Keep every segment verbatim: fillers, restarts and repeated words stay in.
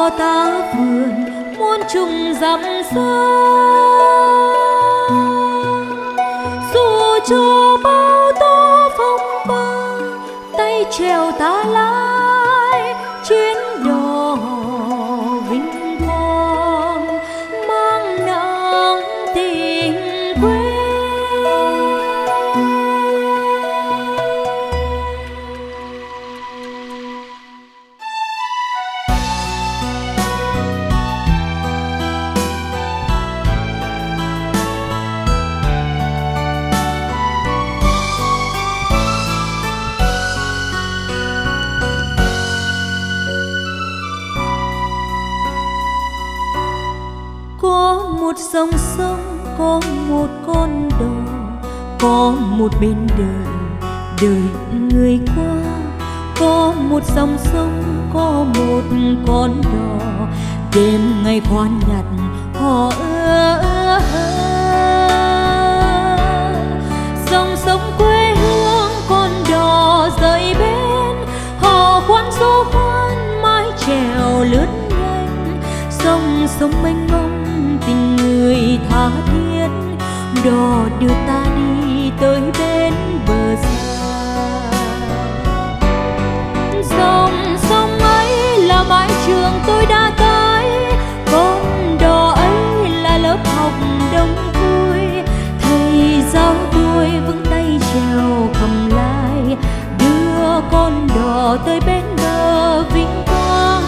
cho ta vườn muôn trùng dặm xa. Dù cho bao tố phong ba, tay trèo ta lái chuyến đò vinh quang, mang nặng tình quê. Có một dòng sông, có một con đò, có một bên đời đời người qua. Có một dòng sông, có một con đò, đêm ngày khoan nhặt họ ơ ơ ơ. Dòng sông quê hương, con đò rời bên, họ khoan du khoan mái chèo lướt nhanh. Sông sông mênh mông tình người tha thiết, đò đưa ta đi tới bên bờ xa. Dòng sông ấy là mái trường tôi đã tới, con đò ấy là lớp học đông vui. Thầy giáo tôi vững tay chèo cầm lái, đưa con đò tới bên bờ vinh quang.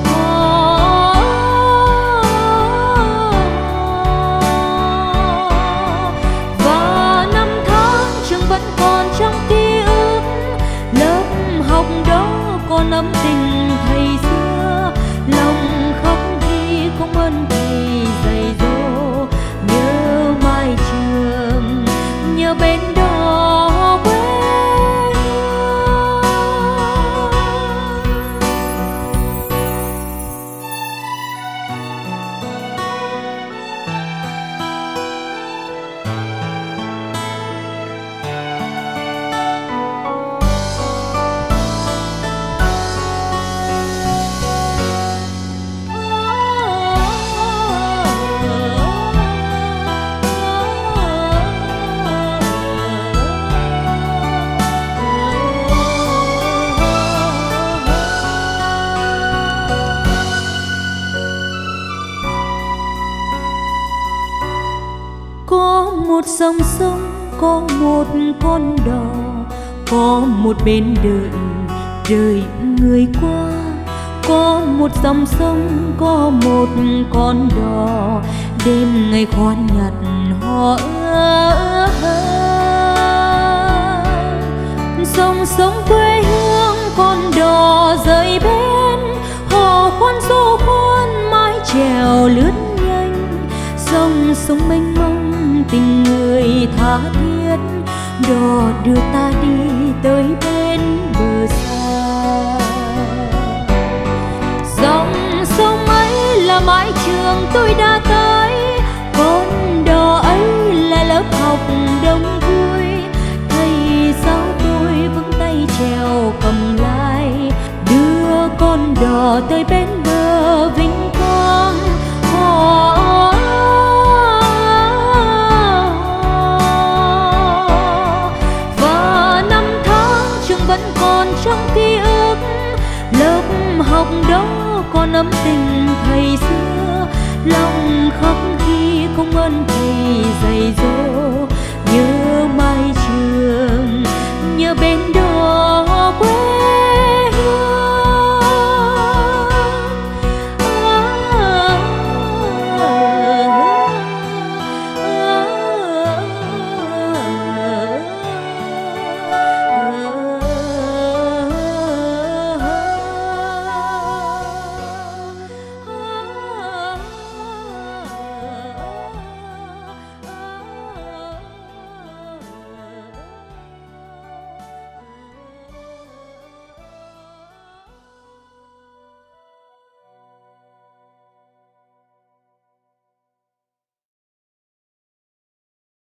Còn ấm tình thầy xưa, lòng khóc khi không ơn thầy dạy dỗ. Nhớ mái trường, nhớ bên đò quê một dòng sông, có một con đò, có một bên đời đời người qua. Có một dòng sông, có một con đò, đêm ngày khoan nhặt họ ơ ơ. Dòng sông quê hương, con đò rời bên, họ khoan du khoan mái chèo lướt nhanh. Dòng sông mênh mông tình người tha thiết, đò đưa ta đi tới bên bờ xa. Dòng sông ấy là mái trường tôi đã tới, con đò ấy là lớp học đông vui. Thầy giáo tôi vững tay chèo cầm lái, đưa con đò tới bên bờ vinh quang. Họ vẫn còn trong ký ức, lớp học đó còn ấm tình thầy xưa. Lòng khóc khi không ơn thầy dạy dỗ.